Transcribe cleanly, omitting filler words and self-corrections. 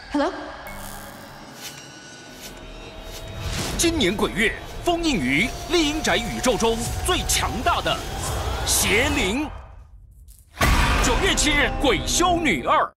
Hello。 今年鬼月封印于丽婴宅宇宙中最强大的邪灵。9月7日，《鬼修女2》。